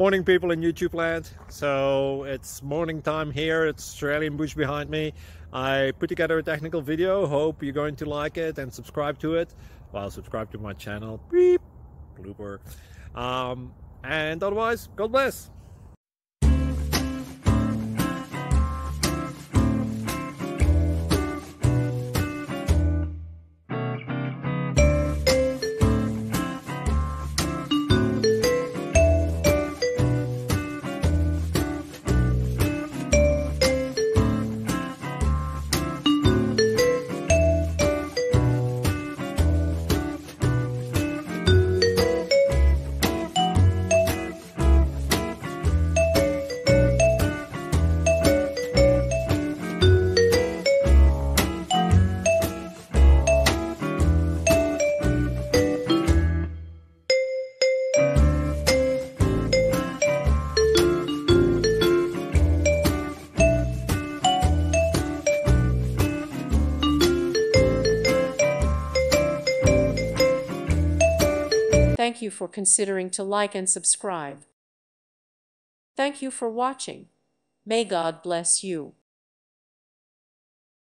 Morning, people in YouTube land. So it's morning time here. It's Australian bush behind me. I put together a technical video. Hope you're going to like it and subscribe to it. Well, subscribe to my channel. Beep. Blooper. And otherwise, God bless. Thank you for considering to like and subscribe. Thank you for watching. May God bless you.